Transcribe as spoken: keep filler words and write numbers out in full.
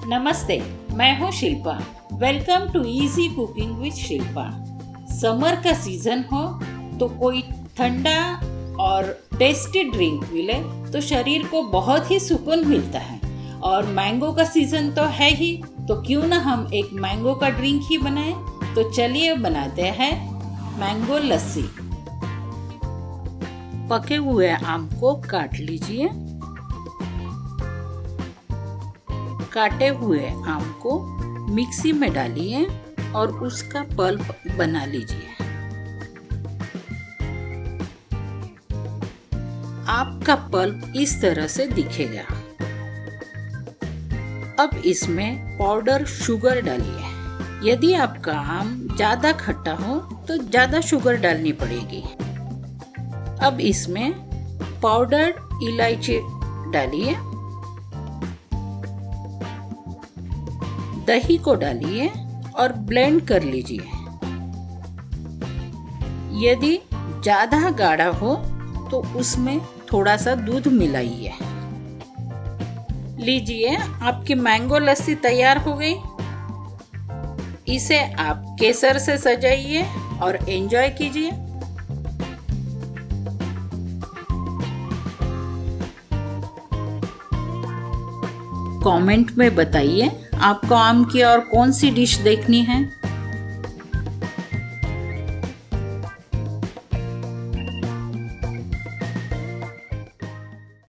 नमस्ते, मैं हूँ Shilpa. Welcome to easy cooking with Shilpa. Summer का सीजन हो तो कोई ठंडा और टेस्टी ड्रिंक मिले तो शरीर को बहुत ही सुकून मिलता है। और मैंगो का सीजन तो है ही, तो क्यों ना हम एक मैंगो का ड्रिंक ही बनाएं। तो चलिए बनाते हैं मैंगो लस्सी। पके हुए आम को काट लीजिए। काटे हुए आम को मिक्सी में डालिए और उसका पल्प बना लीजिए। आपका पल्प इस तरह से दिखेगा। अब इसमें पाउडर शुगर डालिए। यदि आपका आम ज्यादा खट्टा हो तो ज्यादा शुगर डालनी पड़ेगी। अब इसमें पाउडर इलायची डालिए। दही को डालिए और ब्लेंड कर लीजिए। यदि ज्यादा गाढ़ा हो तो उसमें थोड़ा सा दूध मिलाइए। लीजिए, आपकी मैंगो लस्सी तैयार हो गई। इसे आप केसर से सजाइए और एंजॉय कीजिए। कमेंट में बताइए आपको आम की और कौन सी डिश देखनी है।